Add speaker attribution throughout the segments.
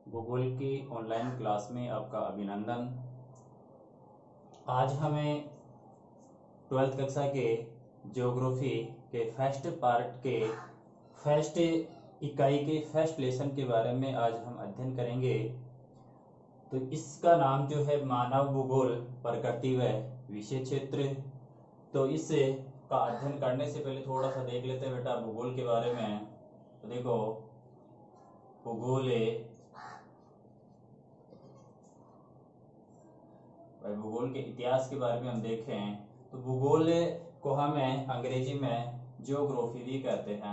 Speaker 1: भूगोल की online class में आपका अभिनंदन। आज हमें 12th कक्षा के ज्योग्राफी के फर्स्ट पार्ट के फर्स्ट इकाई के फर्स्ट लेसन के बारे में आज हम अध्ययन करेंगे। तो इसका नाम जो है मानव भूगोल, प्रकृति व विषय क्षेत्र। तो इससे का अध्ययन करने से पहले थोड़ा सा देख लेते हैं बेटा भूगोल के बारे में। तो देखो भूगोल के इतिहास के बारे में हम देखें तो भूगोल को हमें अंग्रेजी में ज्योग्राफी भी कहते हैं।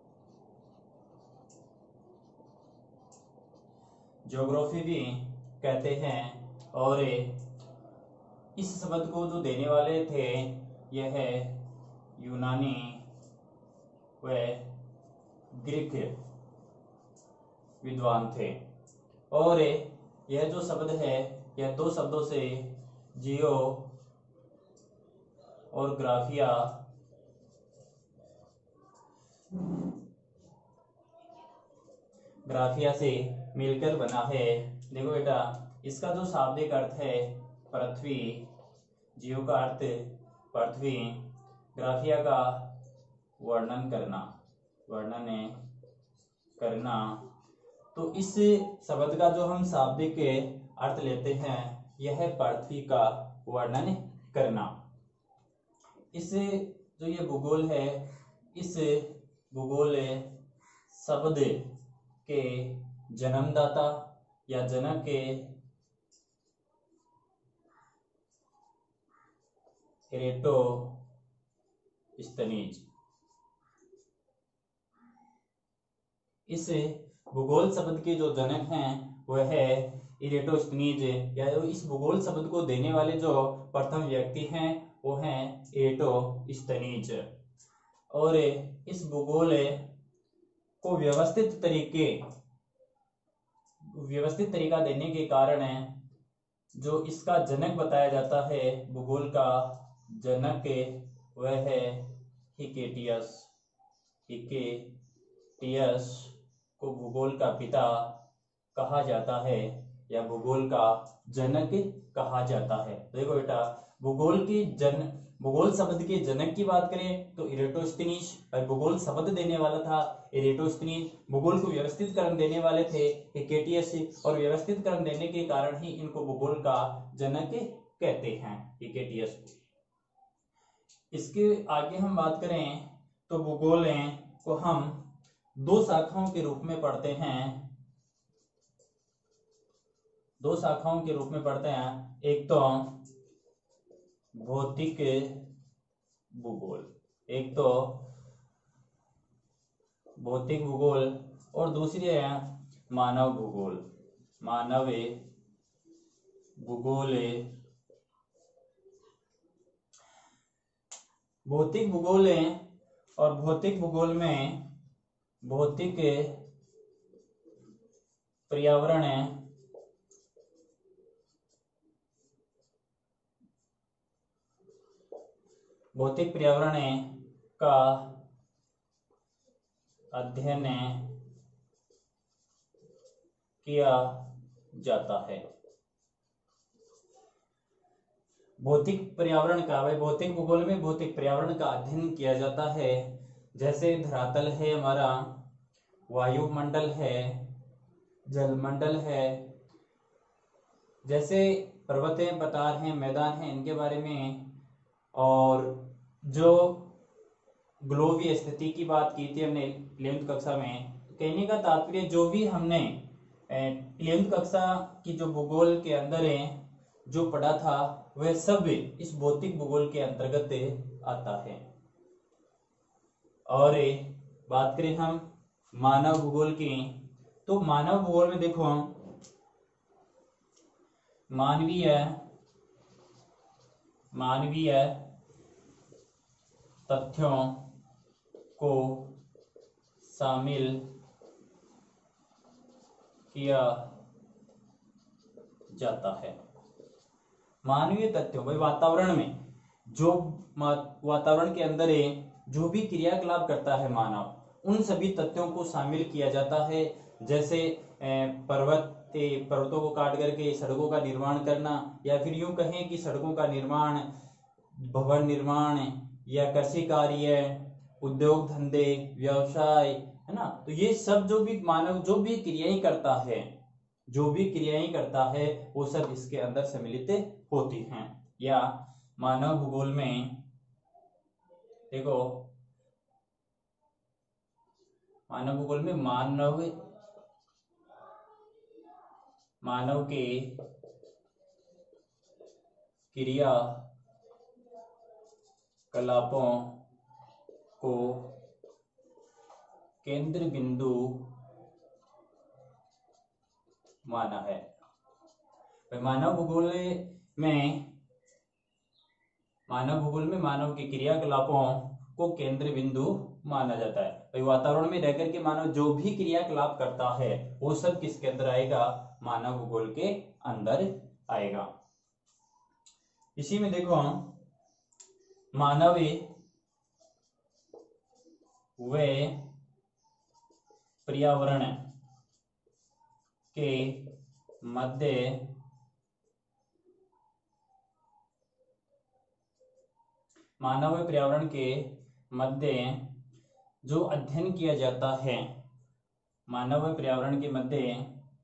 Speaker 1: ज्योग्राफी भी कहते हैं। और इस शब्द को जो देने वाले थे यह यूनानी व ग्रीक विद्वान थे। और यह जो शब्द है यह दो शब्दों से जियो और ग्राफिया से मिलकर बना है। देखो बेटा इसका जो शाब्दिक अर्थ है पृथ्वी, जियो का अर्थ पृथ्वी, ग्राफिया का वर्णन करना। तो इस शब्द का जो हम शाब्दिक अर्थ लेते हैं यह है पृथ्वी का वर्णन करना। इस जो ये भूगोल है, इस भूगोल शब्द के जन्मदाता या जनक के एरेटोस्थनीज। इस भूगोल शब्द के जो जनक हैं वह है एरेटोस्थनीज, या इस भूगोल शब्द को देने वाले जो प्रथम व्यक्ति हैं वो हैं एरेटोस्थनीज। और इस भूगोल को व्यवस्थित तरीका देने के कारण जो इसका जनक बताया जाता है, भूगोल का जनक वह है हिकेटियस को भूगोल का पिता कहा जाता है या भूगोल का जनक कहा जाता है। तो देखो बेटा भूगोल शब्द के जनक की बात करें तो एरेटोस्थनीज, और भूगोल शब्द देने वाला था एरेटोस्थनीज। भूगोल को व्यवस्थित क्रम देने वाले थे हिकेटियस, और व्यवस्थित क्रम देने के कारण ही इनको भूगोल का जनक कहते हैं, हिकेटियस। इसके आगे हम बात करें तो भूगोल को हम दो शाखाओं के रूप में पढ़ते हैं। एक तो भौतिक भूगोल, और दूसरी है मानव भूगोल। भौतिक भूगोल और भौतिक भूगोल में भौतिक पर्यावरण का अध्ययन किया जाता है। भौतिक भूगोल में भौतिक पर्यावरण का अध्ययन किया जाता है। जैसे धरातल है हमारा, वायुमंडल है, जलमंडल है, जैसे पर्वतें, पठार हैं, मैदान हैं, इनके बारे में। और जो ग्लोबीय स्थिति की बात की थी हमने 11th कक्षा में, कहने का तात्पर्य जो भी हमने 11th कक्षा की जो भूगोल के अंदर जो पढ़ा था वह सब इस भौतिक भूगोल के अंतर्गत आता है। और बात करें हम मानव भूगोल की, तो मानव भूगोल में देखो मानवीय तथ्यों को शामिल किया जाता है। मानवीय तथ्यों भाई वातावरण में जो वातावरण के अंदर जो भी क्रियाकलाप करता है मानव, उन सभी तथ्यों को शामिल किया जाता है जैसे पर्वतों को काट करके सड़कों का निर्माण करना, या फिर यूं कहें कि सड़कों का निर्माण, भवन निर्माण, या कृषि कार्य, उद्योग धंधे, व्यवसाय, है ना। तो ये सब जो भी मानव जो भी क्रियाएं करता है, जो भी क्रियाएं करता है वो सब इसके अंदर सम्मिलित होती हैं। या मानव भूगोल में देखो, मानव भूगोल में मानव के क्रिया कलापों को केंद्र बिंदु माना है। मानव भूगोल में मानव के क्रियाकलापों को केंद्र बिंदु माना जाता है। भाई वातावरण में रहकर के मानव जो भी क्रियाकलाप करता है वो सब किसके अंदर आएगा? मानव भूगोल के अंदर आएगा। इसी में देखो, मानव व पर्यावरण के मध्य जो अध्ययन किया जाता है, मानव व पर्यावरण के मध्य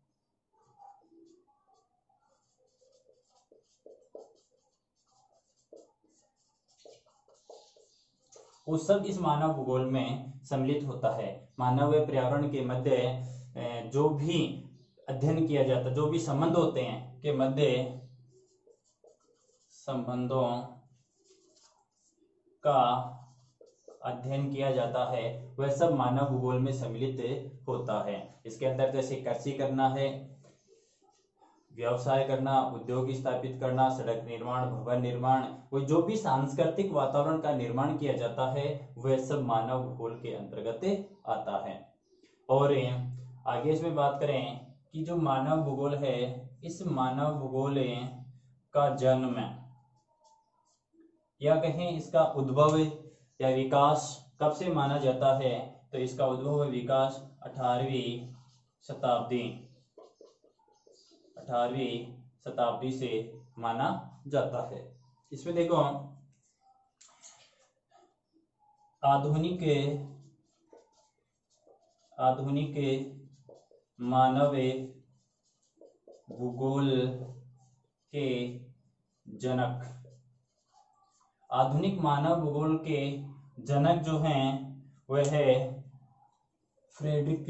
Speaker 1: वो सब इस मानव भूगोल में सम्मिलित होता है। मानव व पर्यावरण के मध्य जो भी अध्ययन किया जाता है, जो भी संबंध होते हैं के मध्य संबंधों का अध्ययन किया जाता है, वह सब मानव भूगोल में सम्मिलित होता है। इसके अंदर जैसे कृषि करना है, व्यवसाय करना, उद्योग स्थापित करना, सड़क निर्माण, भवन निर्माण, वो जो भी सांस्कृतिक वातावरण का निर्माण किया जाता है वह सब मानव भूगोल के अंतर्गत आता है। और आगे इसमें बात करें कि जो मानव भूगोल है, इस मानव भूगोल का जन्म या कहें इसका उद्भव या विकास कब से माना जाता है? तो इसका उद्भव व विकास 18वीं शताब्दी से माना जाता है। इसमें देखो, आधुनिक मानव भूगोल के जनक, आधुनिक मानव भूगोल के जनक जो हैं वह है फ्रेडरिक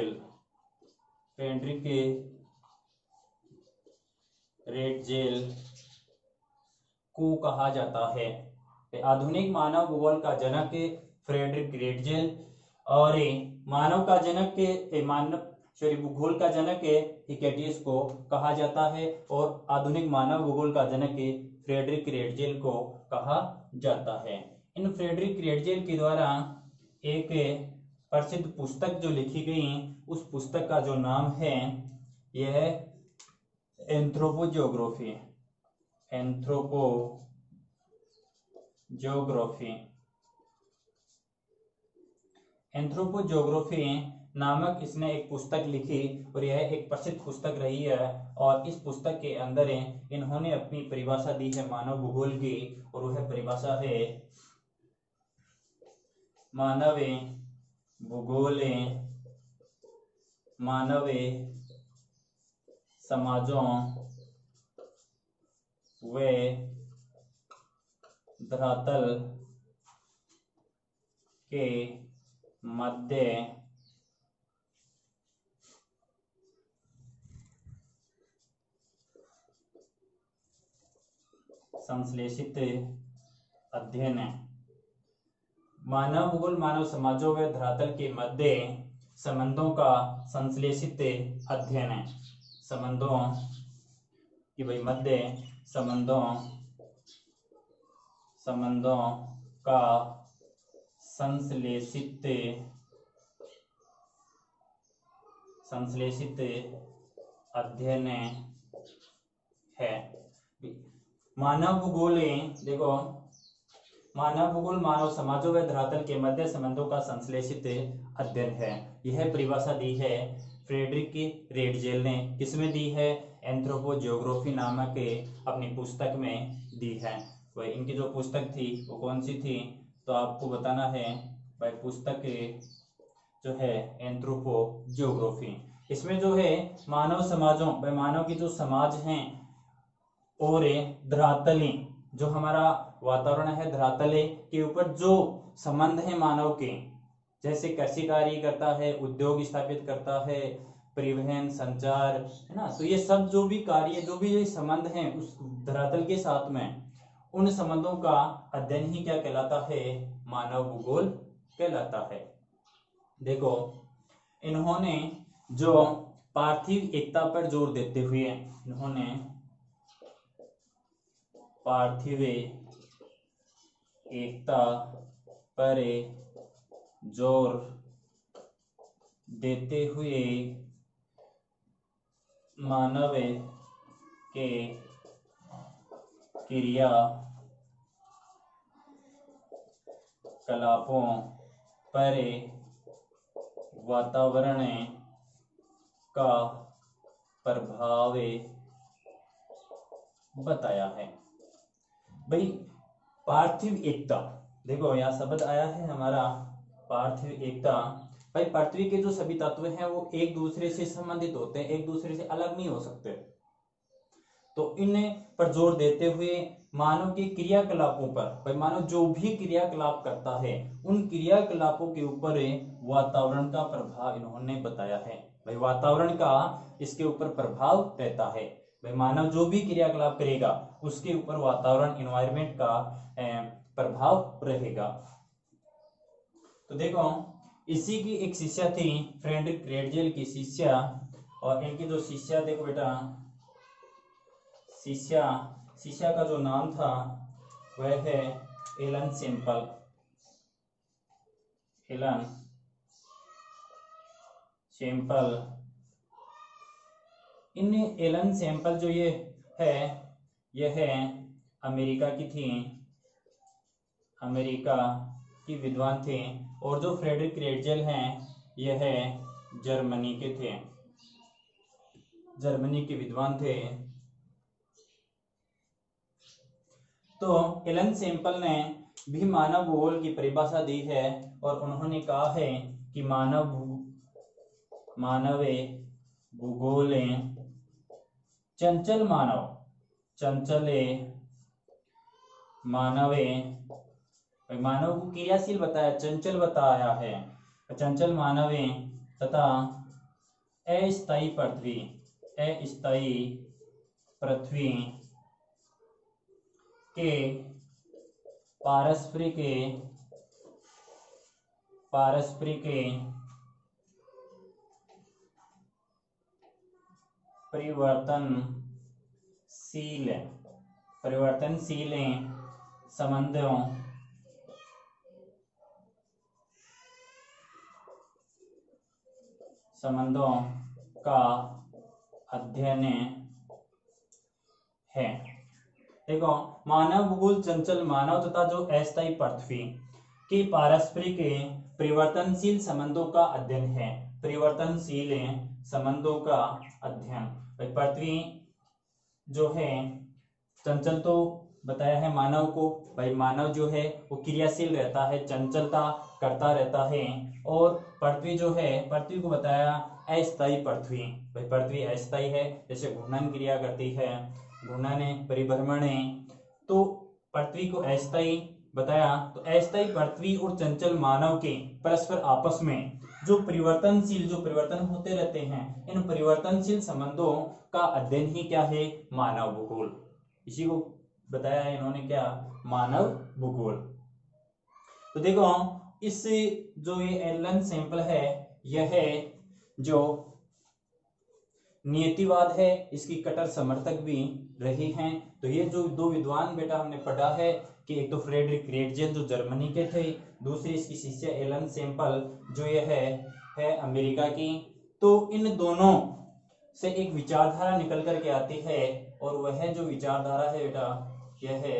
Speaker 1: रेटजेल को कहा जाता है। आधुनिक मानव भूगोल का जनक फ्रेडरिक रेटजेल, और मानव का जनक भूगोल का जनक हिकेटियस को कहा जाता है, और आधुनिक मानव भूगोल का जनक फ्रेडरिक रेटजेल को कहा जाता है। इन फ्रेडरिक रेटजेल के द्वारा एक प्रसिद्ध पुस्तक जो लिखी गई, उस पुस्तक का जो नाम है यह एंथ्रोपोजियोग्राफी नामक इसने एक पुस्तक लिखी, और यह एक प्रसिद्ध पुस्तक रही है। और इस पुस्तक के अंदर इन्होंने अपनी परिभाषा दी है मानव भूगोल की, और वह परिभाषा है मानव भूगोल मानव समाजों व धरातल के मध्य संश्लेषित अध्ययन है। मानव भूगोल मानव समाजों व धरातल के मध्य संबंधों का संश्लेषित अध्ययन है। संबंधों की भाई मध्य संबंधों का संश्लेषित अध्ययन है। मानव भूगोल देखो, मानव भूगोल मानव समाजों व धरातल के मध्य संबंधों का संश्लेषित अध्ययन है। यह परिभाषा दी है फ्रेडरिक रेडजेल ने किसमें दी है? एंथ्रोपोजियोग्राफी नामक अपनी पुस्तक में दी है। वह इनकी जो पुस्तक थी वो कौन सी थी? तो आपको बताना है भाई, पुस्तक जो है एंथ्रोपोजियोग्राफी। इसमें जो है मानव समाजों, भाई मानव की जो समाज हैं और धरातले, जो हमारा वातावरण है धरातले के ऊपर जो संबंध है मानव के, जैसे कृषि कार्य करता है, उद्योग स्थापित करता है, परिवहन, संचार, है ना, तो ये सब जो भी कार्य, जो भी ये संबंध हैं उस धरातल के साथ में, उन संबंधों का अध्ययन ही क्या कहलाता है? मानव भूगोल कहलाता है। देखो, इन्होंने जो पार्थिव एकता पर जोर देते हुए, इन्होंने पार्थिव एकता पर जोर देते हुए मानव के क्रिया कलापों पर वातावरण का प्रभाव बताया है। भाई पार्थिव एकता, देखो यहाँ शब्द आया है हमारा पार्थिव एकता। भाई पृथ्वी के जो सभी तत्व हैं वो एक दूसरे से संबंधित होते हैं, एक दूसरे से अलग नहीं हो सकते। तो इन पर जोर देते हुए मानव के क्रियाकलापों पर, भाई मानव जो भी क्रियाकलाप करता है उन क्रियाकलापों के ऊपर वातावरण का प्रभाव इन्होंने बताया है। भाई वातावरण का इसके ऊपर प्रभाव रहता है। भाई मानव जो भी क्रियाकलाप करेगा उसके ऊपर वातावरण, इन्वायरमेंट का प्रभाव रहेगा। तो देखो, इसी की एक शिष्या थी फ्रेडरिक रेडजेल की शिष्या, और इनकी जो शिष्या, देखो बेटा, शिष्या का जो नाम था वह है एलन सेम्पल। Ellen Semple. इन एलन सेम्पल जो ये है, यह है अमेरिका की थी, अमेरिका की विद्वान थे। और जो फ्रेडरिक रेडजेल हैं यह है जर्मनी के थे, जर्मनी के विद्वान थे। तो एलन सेम्पल ने भी मानव भूगोल की परिभाषा दी है, और उन्होंने कहा है कि मानव भूगोल चंचल मानव को क्रियाशील बताया, चंचल बताया है। चंचल मानव तथा अस्थायी पृथ्वी के पारस्परिक परिवर्तनशील संबंधों का अध्ययन है। देखो, मानव भूगोल चंचल मानव तथा जो अस्थायी पृथ्वी के पारस्परिक परिवर्तनशील संबंधों का अध्ययन है। परिवर्तनशील संबंधों का अध्ययन। पृथ्वी जो है चंचल तो बताया है मानव को, भाई मानव जो है वो क्रियाशील रहता है, चंचलता करता रहता है। और पृथ्वी जो है, पृथ्वी को बताया अस्थायी पृथ्वी। भाई पृथ्वी अस्थायी है, जैसे घूर्णन क्रिया करती है, घूर्णन, परिभ्रमण। तो पृथ्वी को अस्थायी बताया। तो अस्थायी पृथ्वी और चंचल मानव के परस्पर आपस में जो परिवर्तन होते रहते हैं, इन परिवर्तनशील संबंधों का अध्ययन ही क्या है? मानव भूगोल। इसी को बताया है इन्होंने, क्या? मानव भूगोल। तो देखो, इस जो ये एलन सैंपल है, यह है जो नियतिवाद है, इसकी कट्टर समर्थक भी रही हैं। तो ये जो दो विद्वान बेटा हमने पढ़ा है कि एक तो फ्रेडरिक रेडजेल जो जर्मनी के थे, दूसरी इसकी शिष्य एलन सैंपल जो ये है अमेरिका की। तो इन दोनों से एक विचारधारा निकल करके आती है, और वह जो विचारधारा है बेटा, यह है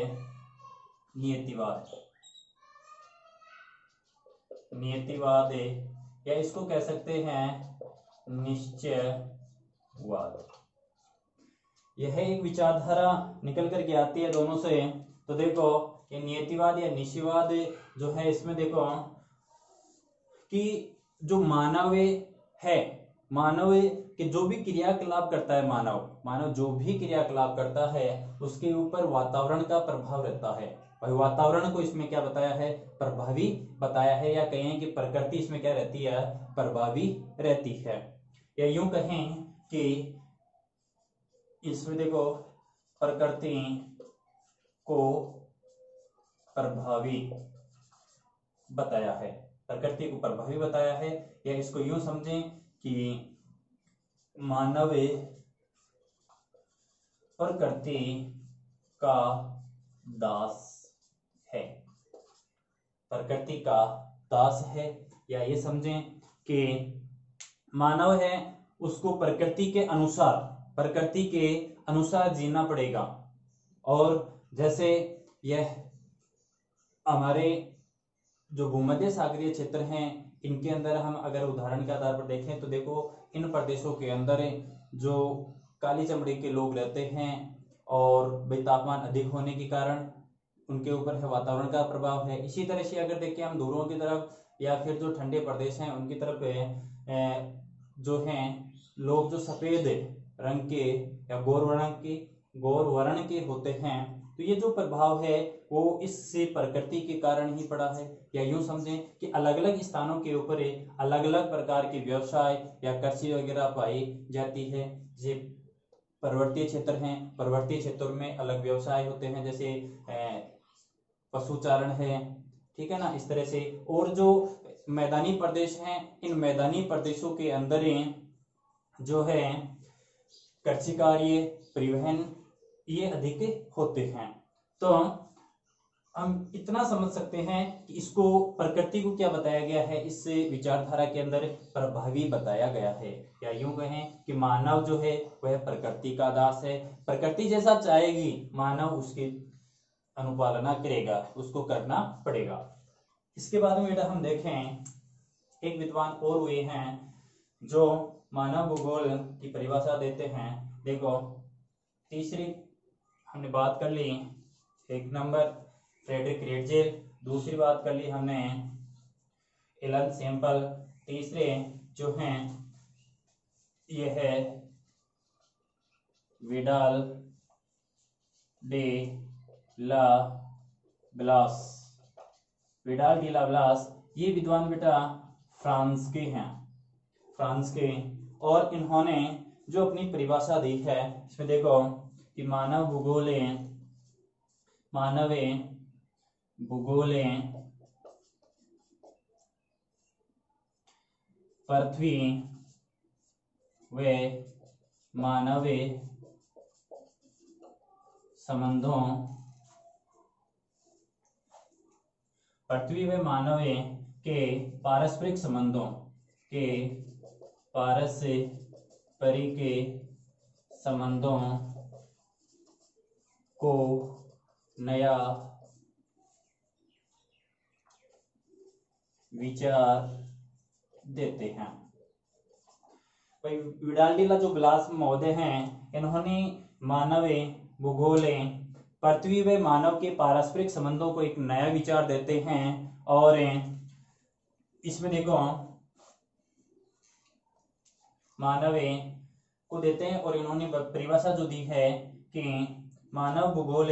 Speaker 1: नियतिवाद है, या इसको कह सकते हैं निश्चयवाद। यह एक विचारधारा निकल कर के आती है दोनों से। तो देखो ये नियतिवाद या निश्चयवाद जो है, इसमें देखो कि जो मानव है, मानव के जो भी क्रियाकलाप करता है, मानव जो भी क्रियाकलाप करता है उसके ऊपर वातावरण का प्रभाव रहता है। भाई वातावरण को इसमें क्या बताया है, प्रभावी बताया है, या कहें कि प्रकृति इसमें क्या रहती है, प्रभावी रहती है। या यूं कहें कि इसमें देखो प्रकृति को प्रभावी बताया है, प्रकृति को प्रभावी बताया है। या इसको यूं समझें कि मानव प्रकृति का दास है, प्रकृति का दास है। या ये समझें कि मानव है, उसको प्रकृति के अनुसार जीना पड़ेगा। और जैसे यह हमारे जो भूमध्य सागरीय क्षेत्र हैं, इनके अंदर हम अगर उदाहरण के आधार पर देखें तो देखो इन प्रदेशों के अंदर जो काली चमड़ी के लोग रहते हैं और तापमान अधिक होने के कारण उनके ऊपर है वातावरण का प्रभाव है। इसी तरह से अगर देखें हम दूरों की तरफ या फिर जो ठंडे प्रदेश हैं उनकी तरफ जो हैं लोग जो सफेद रंग के या गौर वर्ण के होते हैं, तो ये जो प्रभाव है वो इससे प्रकृति के कारण ही पड़ा है। या यूं समझें कि अलग अलग स्थानों के ऊपर अलग अलग प्रकार के व्यवसाय या कृषि वगैरह पाई जाती है। जैसे पर्वतीय क्षेत्र हैं, पर्वतीय क्षेत्रों में अलग व्यवसाय होते हैं, जैसे पशुचारण है, ठीक है ना, इस तरह से। और जो मैदानी प्रदेश हैं, इन मैदानी प्रदेशों के अंदर जो है कृषि कार्य, परिवहन ये अधिक होते हैं। तो हम इतना समझ सकते हैं कि इसको प्रकृति को क्या बताया गया है, इस विचारधारा के अंदर प्रभावी बताया गया है। या यूं कहें कि मानव जो है वह प्रकृति का दास है, प्रकृति जैसा चाहेगी मानव उसकी अनुपालना करेगा, उसको करना पड़ेगा। इसके बाद में बेटा हम देखें एक विद्वान और हुए हैं जो मानव भूगोल की परिभाषा देते हैं। देखो तीसरी हमने बात कर ली, एक नंबर फ्रेडरिक रेटजेल, दूसरी बात कर ली हमने एलन सैंपल, तीसरे जो हैं ये है Vidal de la Blache. Vidal de la Blache ये विद्वान बेटा फ्रांस के हैं, फ्रांस के। और इन्होंने जो अपनी परिभाषा दी है इसमें देखो कि मानव भूगोल पृथ्वी व मानव संबंधों, पृथ्वी व मानव के पारस्परिक संबंधों के पारस्परिक संबंधों को नया विचार देते हैं। भाई विडाल डी ला जो ब्लास महोदय हैं, इन्होंने मानव भूगोल पृथ्वी व मानव के पारस्परिक संबंधों को एक नया विचार देते हैं। और इसमें देखो मानव को देते हैं और इन्होंने परिभाषा जो दी है कि मानव भूगोल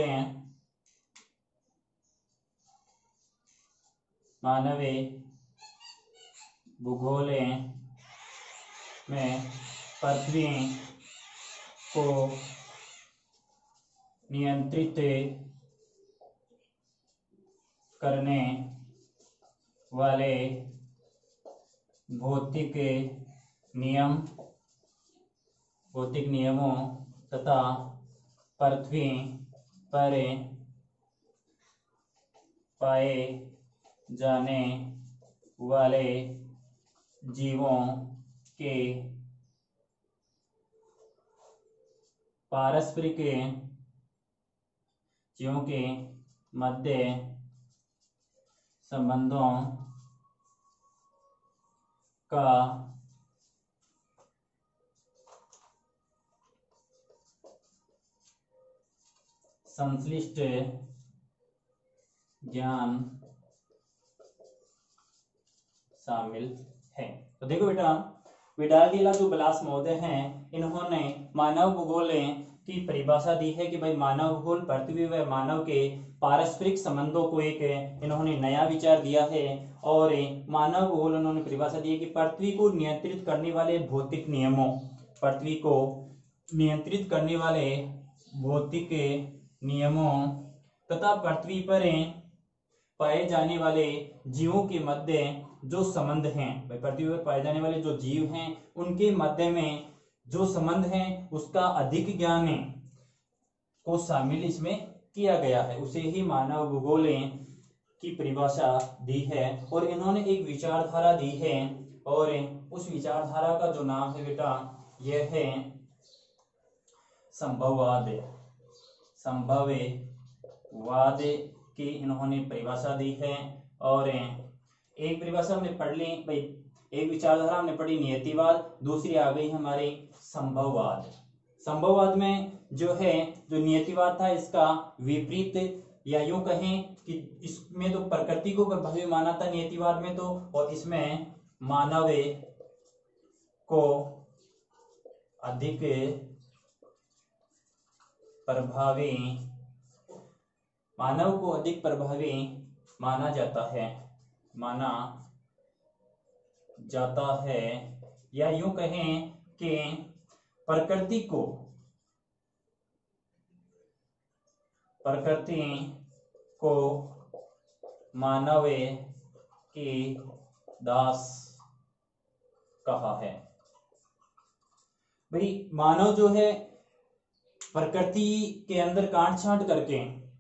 Speaker 1: में पृथ्वी को नियंत्रित करने वाले भौतिक नियमों तथा पृथ्वी पर पाए जाने वाले जीवों के पारस्परिक मध्य संबंधों का संश्लिष्ट ज्ञान शामिल है। तो देखो बेटा, विडाल जो ब्लास महोदय हैं, इन्होंने मानव भूगोल की परिभाषा दी है कि भाई मानव भूगोल पृथ्वी व मानव के पारस्परिक संबंधों को एक इन्होंने नया विचार दिया है। और मानव भूगोल उन्होंने परिभाषा दी है कि पृथ्वी को नियंत्रित करने वाले भौतिक नियमों, पृथ्वी को नियंत्रित करने वाले भौतिक नियमों तथा पृथ्वी पर पाए जाने वाले जीवों के मध्य जो संबंध हैं, पृथ्वी पर पाए जाने वाले जो जीव हैं उनके मध्य में जो संबंध है उसका अधिक ज्ञान को शामिल इसमें किया गया है, उसे ही मानव भूगोल की परिभाषा दी है। और इन्होंने एक विचारधारा दी है, और उस विचारधारा का जो नाम है बेटा यह है संभववाद। संभववाद की इन्होंने परिभाषा दी है। और एक परिभाषा हमने पढ़ ली भाई, एक विचारधारा हमने पढ़ी नियतिवाद, दूसरी आ गई हमारी संभववाद। संभववाद में जो है, जो नियतिवाद था इसका विपरीत, या यूं कहें कि इसमें तो प्रकृति को प्रभावी माना था नियतिवाद में तो, और इसमें मानव को अधिक प्रभावी माना जाता है, या यूं कहें कि प्रकृति को मानव की दास कहा है। भाई मानव जो है प्रकृति के अंदर काट छांट करके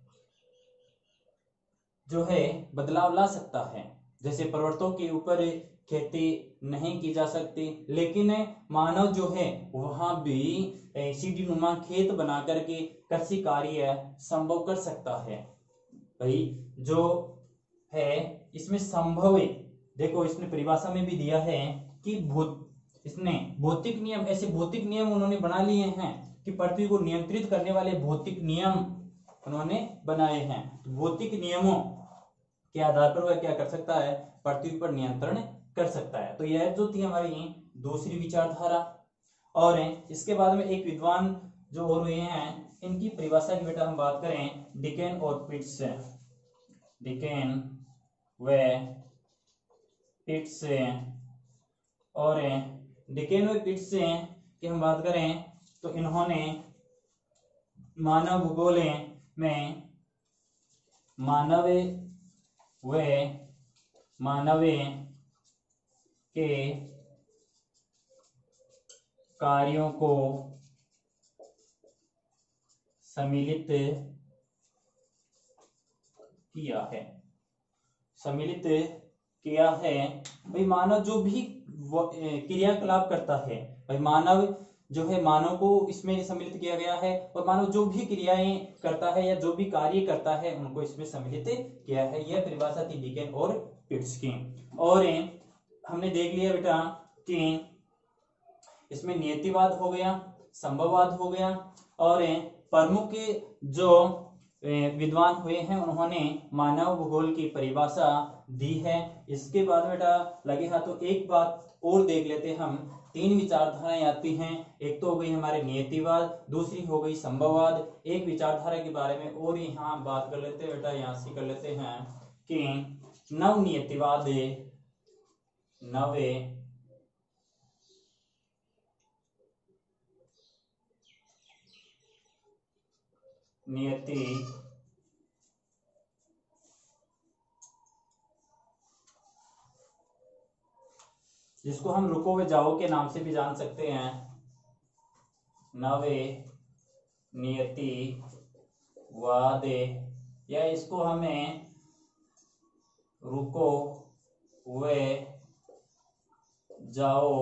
Speaker 1: जो है बदलाव ला सकता है। जैसे पर्वतों के ऊपर खेती नहीं की जा सकती, लेकिन मानव जो है वहां भी सीढ़ी नुमा खेत बना करके कृषि कार्य संभव कर सकता है। भाई जो है इसमें संभव है, देखो इसने परिभाषा में भी दिया है कि इसने भौतिक नियम, ऐसे भौतिक नियम उन्होंने बना लिए हैं कि पृथ्वी को नियंत्रित करने वाले भौतिक नियम उन्होंने बनाए हैं। तो भौतिक नियमों के आधार पर वह क्या कर सकता है, पृथ्वी पर नियंत्रण कर सकता है। तो यह जो थी हमारी दूसरी विचारधारा। और इसके बाद में एक विद्वान जो और हुए हैं, इनकी परिभाषा की बेटा हम बात करें, डिकेन और पिट्स। डिकेन व पिट्स, और डिकेन व पिट्स की हम बात करें तो इन्होंने मानव भूगोल में मानव के कार्यों को सम्मिलित किया है। भाई मानव जो भी क्रियाकलाप करता है, भाई मानव जो है, मानव को इसमें सम्मिलित किया गया है, और मानव जो भी क्रियाएं करता है या जो भी कार्य करता है उनको इसमें सम्मिलित किया है। यह परिभाषा थी डिकेन और पिट्स की। और हमने देख लिया बेटा कि इसमें नियतिवाद हो गया, संभववाद हो गया, और प्रमुख जो विद्वान हुए हैं उन्होंने मानव भूगोल की परिभाषा दी है। इसके बाद बेटा लगे हाथों एक बात और देख लेते हम। तीन विचारधाराएं आती हैं, एक तो हो गई हमारे नियतिवाद, दूसरी हो गई संभववाद। एक विचारधारा के बारे में और यहाँ बात कर लेते हैं बेटा, यहाँ से कर लेते हैं कि नवनियतिवाद, नियति जिसको हम रुको व जाओ के नाम से भी जान सकते हैं, नवे नियतिवाद, या इसको हमें रुको व जाओ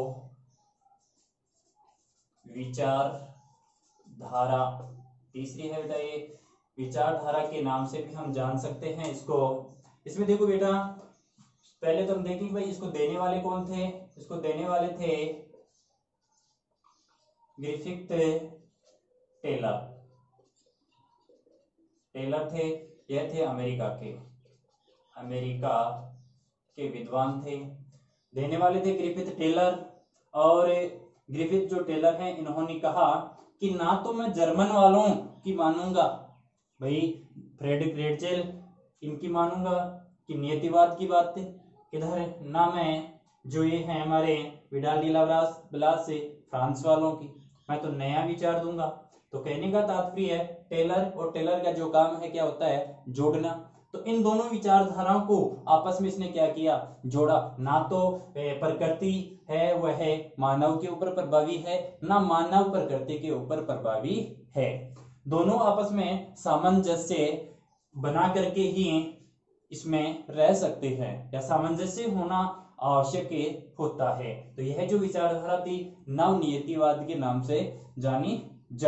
Speaker 1: विचारधारा, तीसरी है बेटा ये विचारधारा के नाम से भी हम जान सकते हैं इसको। इसमें देखो बेटा, पहले तो हम देखेंगे भाई इसको देने वाले कौन थे। इसको देने वाले थे ग्रिफिथ टेलर। टेलर थे, यह थे अमेरिका के विद्वान थे। देने वाले थे ग्रिफिथ टेलर। और ग्रिफिथ जो टेलर हैं, इन्होंने कहा कि ना तो मैं जर्मन वालों की मानूंगा, भाई फ्रेडरिक रेडजेल इनकी मानूंगा कि नियतिवाद की बात किधर है, ना मैं जो ये है हमारे विडाल डी ब्लास से फ्रांस वालों की, मैं तो नया विचार दूंगा। तो कहने का तात्पर्य है टेलर और टेलर का जो काम है क्या होता है, जोड़ना। तो इन दोनों विचारधाराओं को आपस में इसने क्या किया, जोड़ा। ना तो प्रकृति है वह मानव के ऊपर प्रभावी है, ना मानव प्रकृति के ऊपर प्रभावी है। दोनों आपस में सामंजस्य बना करके ही इसमें रह सकते हैं, या सामंजस्य होना आवश्यक होता है। तो यह जो विचारधारा थी नवनियतिवाद के नाम से जानी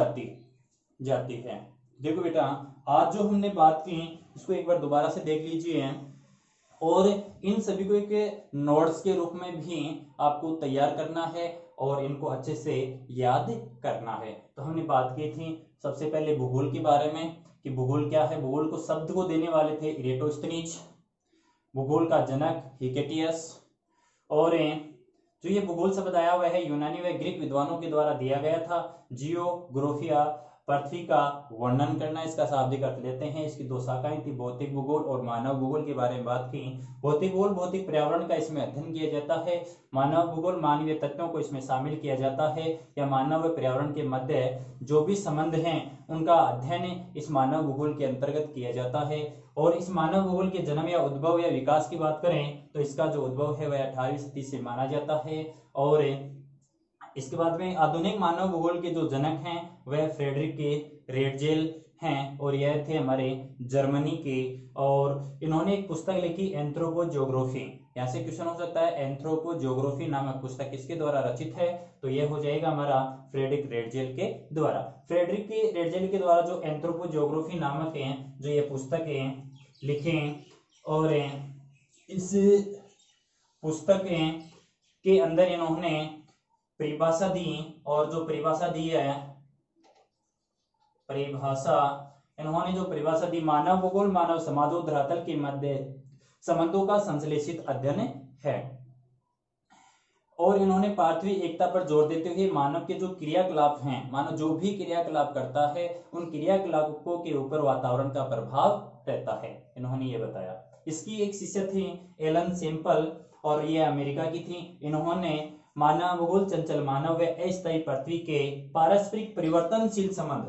Speaker 1: जाती है। देखो बेटा, आज जो हमने बात की इसको एक बार दोबारा से देख लीजिए, और इन सभी को एक नोट्स के रूप में भी आपको तैयार करना है और इनको अच्छे से याद करना है। तो हमने बात की थी सबसे पहले भूगोल के बारे में कि भूगोल क्या है। भूगोल को शब्द को देने वाले थे इरेटोस्थनीज, भूगोल का जनक हिकेटियस, और जो ये भूगोल शब्द आया हुआ है यूनानी व ग्रीक विद्वानों के द्वारा दिया गया था। जियोग्राफिया, पृथ्वी का वर्णन करना, इसका शाब्दिक अर्थ लेते हैं। इसकी दो शाखाएं थी, भौतिक भूगोल और मानव भूगोल के बारे में बात की। भौतिक भूगोल भौतिक पर्यावरण का इसमें अध्ययन किया जाता है। मानव भूगोल मानवीय तत्वों को इसमें शामिल किया जाता है, या मानव व पर्यावरण के मध्य जो भी संबंध हैं उनका अध्ययन इस मानव भूगोल के अंतर्गत किया जाता है। और इस मानव भूगोल के जन्म या उद्भव या विकास की बात करें तो इसका जो उद्भव है वह 18वीं सदी से माना जाता है। और इसके बाद में आधुनिक मानव भूगोल के जो जनक हैं वह फ्रेडरिक के रेडजेल हैं, और यह थे हमारे जर्मनी के। और इन्होंने एक पुस्तक लिखी एंथ्रोपोजियोग्राफी। यहाँ से क्वेश्चन हो सकता है एंथ्रोपोजियोग्राफी नामक पुस्तक किसके द्वारा रचित है, तो यह हो जाएगा हमारा फ्रेडरिक रेडजेल के द्वारा। फ्रेडरिक के रेडजेल के द्वारा जो एंथ्रोपोजियोग्राफी नामक है जो ये पुस्तक लिखे, और इस पुस्तक के अंदर इन्होंने परिभाषा दी, और जो परिभाषा दी है इन्होंने जो परिभाषा दी, मानव भूगोल मानव समाजों धरातल के मध्य संबंधों का संश्लेषित अध्ययन है। और इन्होंने पार्थिवी एकता पर जोर देते हुए मानव के जो क्रियाकलाप हैं, मानव जो भी क्रियाकलाप करता है उन क्रियाकलापों के ऊपर वातावरण का प्रभाव रहता है, इन्होंने ये बताया। इसकी एक शिष्य थी एलन सेम्पल, और ये अमेरिका की थी। इन्होंने मानव भूगोल चंचल मानव व अस्थायी पृथ्वी के पारस्परिक परिवर्तनशील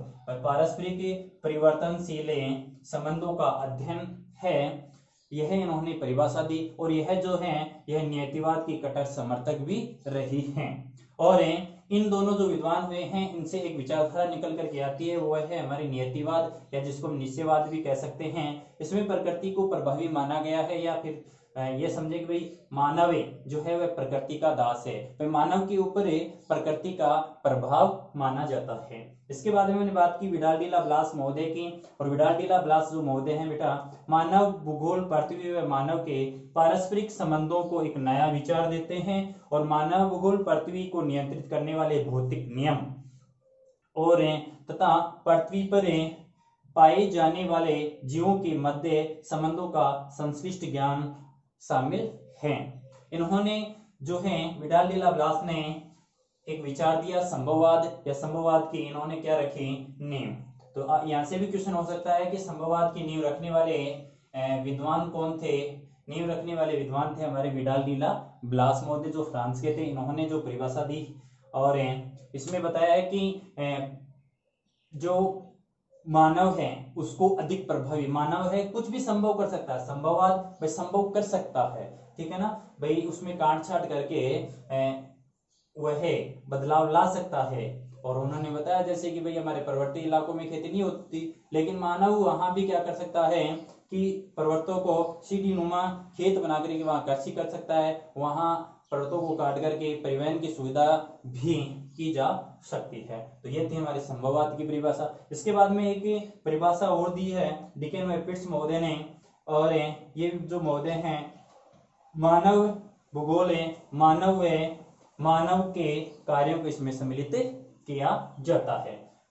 Speaker 1: संबंधों का अध्ययन है, यह इन्होंने परिभाषा दी। और यह जो है यह नियतिवाद की कट्टर समर्थक भी रही हैं। और इन दोनों जो विद्वान हुए हैं इनसे एक विचारधारा निकल करके आती है, वो है हमारी नियतिवाद, या जिसको हम निश्चयवाद भी कह सकते हैं। इसमें प्रकृति को प्रभावी माना गया है, या फिर ये समझे कि भाई मानव जो है वह प्रकृति का दास है, भाई मानव के ऊपर प्रकृति का प्रभाव माना जाता है। इसके बाद में मैंने बात की विडाल डी ला ब्लास महोदय की, और विडाल डी ला ब्लास जो महोदय हैं बेटा, मानव भूगोल पृथ्वी व मानव के पारस्परिक संबंधों को एक नया विचार देते हैं, और मानव भूगोल पृथ्वी को नियंत्रित करने वाले भौतिक नियम और तथा पृथ्वी पर पाए जाने वाले जीवों के मध्य संबंधों का संश्लिष्ट ज्ञान शामिल हैं। इन्होंने जो है विडाल डी ला ब्लास ने एक विचार दिया संभववाद, या संभववाद की इन्होंने क्या रखी, नींव। तो यहाँ से भी क्वेश्चन हो सकता है कि संभववाद की नींव रखने वाले विद्वान कौन थे। नींव रखने वाले विद्वान थे हमारे विडाल डी ला ब्लास महोदय जो फ्रांस के थे। इन्होंने जो परिभाषा दी और इसमें बताया है कि जो मानव है उसको अधिक प्रभावी, मानव है कुछ भी संभव कर सकता है, संभववाद भाई संभव कर सकता है, ठीक है ना भाई, उसमें काट छाट करके वह बदलाव ला सकता है। और उन्होंने बताया जैसे कि भाई हमारे पर्वतीय इलाकों में खेती नहीं होती, लेकिन मानव वहां भी क्या कर सकता है कि पर्वतों को सीढ़ी नुमा खेत बना करके वहां कृषि कर सकता है, वहां पर्वतों को काट करके परिवहन की सुविधा भी की जा सकती है। तो ये थी हमारे संभववाद की परिभाषा। इसके बाद में एक परिभाषा और दी है डिकेन व पिट्स महोदय ने, और ये जो महोदय हैं मानव भूगोल मानव के कार्यों को इसमें सम्मिलित किया जाता है।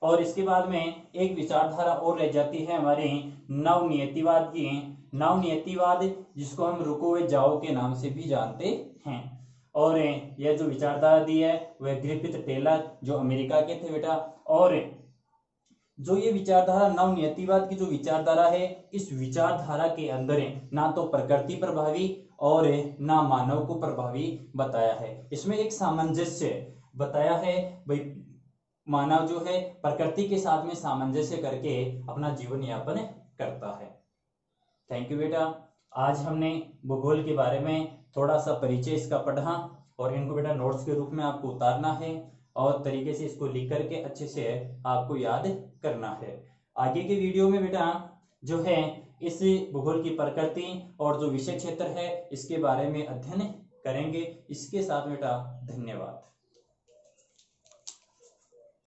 Speaker 1: और इसके बाद में एक विचारधारा और रह जाती है हमारी नवनियतिवाद की। नवनियतिवाद जिसको हम रुको हुए जाओ के नाम से भी जानते हैं। और यह जो विचारधारा दी है वह ग्रिफिथ टेलर जो अमेरिका के थे बेटा। और जो ये विचारधारा नवनियतिवाद की जो विचारधारा है, इस विचारधारा के अंदर ना तो प्रकृति प्रभावी और ना मानव को प्रभावी बताया है। इसमें एक सामंजस्य बताया है, भाई मानव जो है प्रकृति के साथ में सामंजस्य करके अपना जीवन यापन करता है। थैंक यू बेटा। आज हमने भूगोल के बारे में थोड़ा सा परिचय इसका पढ़ा और इनको बेटा नोट्स के रूप में आपको उतारना है और तरीके से इसको लिख करके अच्छे से आपको याद करना है। आगे के वीडियो में बेटा जो है इस भूगोल की प्रकृति और जो विषय क्षेत्र है इसके बारे में अध्ययन करेंगे। इसके साथ बेटा धन्यवाद।